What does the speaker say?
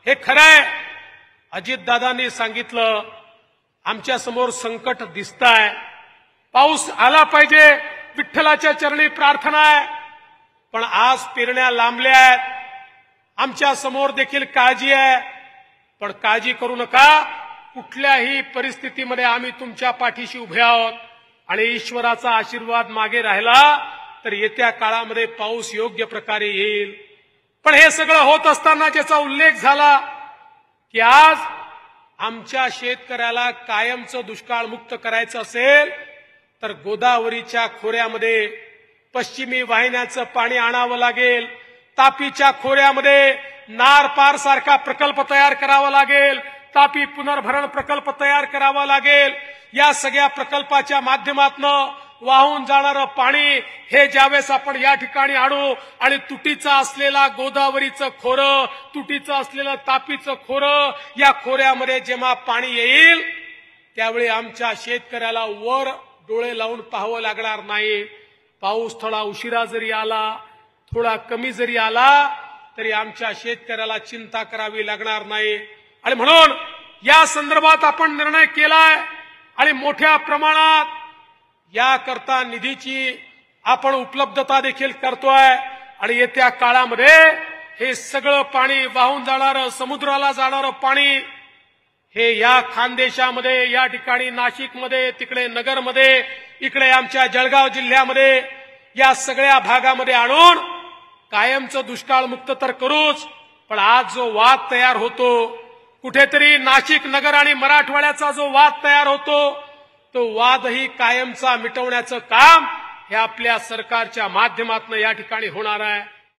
हे खरंय, अजितदादांनी सांगितलं आमच्या समोर संकट दिसतंय, पाऊस आला पाहिजे, विठ्ठलाच्या चरणी प्रार्थना आहे, पण आज पेरण्या लांबल्या आहेत, आमच्या समोर देखील काळजी आहे, पण काळजी करू नका, कुठल्याही परिस्थितीमध्ये आम्ही तुमच्या पाठीशी उभे आहोत आणि ईश्वराचा आशीर्वाद मागे राहिला तर येत्या काळामध्ये पाऊस योग्य प्रकारे येईल। पण हे सगळं होत असताना ज्याचा उल्लेख झाला की आज आमच्या शेतकऱ्याला कायमचं दुष्काळ मुक्त करायचं असेल तर गोदावरीच्या खोऱ्यामध्ये पश्चिमी वाहिन्याचं पाणी आणावं लागेल, तापीच्या खोऱ्यामध्ये नार पार सारखा प्रकल्प तयार करावा लागेल, तापी पुनर्भरण प्रकल्प तयार करावा लागेल। या सगळ्या प्रकल्पाच्या माध्यमातून वाहून जाणारं पाणी हे ज्यावेळेस आपण या ठिकाणी आणू आणि तुटीचं असलेला गोदावरीचं खोरं, तुटीचं असलेलं तापीचं खोरं, या खोऱ्यामध्ये जेव्हा पाणी येईल त्यावेळी आमच्या शेतकऱ्याला वर डोळे लावून पाहावं लागणार नाही। पाऊस थोडा उशिरा जरी आला, थोडा कमी जरी आला तरी आमच्या शेतकऱ्याला चिंता करावी लागणार नाही। आणि म्हणून या संदर्भात आपण निर्णय केलाय आणि मोठ्या प्रमाणात याकरता निधीची आपण उपलब्धता देखील करतोय आणि येत्या काळामध्ये हे सगळं पाणी वाहून जाणारं, समुद्राला जाणारं पाणी हे या खानदेशामध्ये, या ठिकाणी नाशिकमध्ये, तिकडे नगरमध्ये, इकडे आमच्या जळगाव जिल्ह्यामध्ये, या सगळ्या भागामध्ये आणून कायमचं दुष्काळ मुक्त तर करूच, पण आज जो वाद तयार होतो, कुठेतरी नाशिक, नगर आणि मराठवाड्याचा जो वाद तयार होतो तो वादही कायमचा मिटवण्याचं काम हे आपल्या सरकारच्या माध्यमातून या ठिकाणी होणार आहे।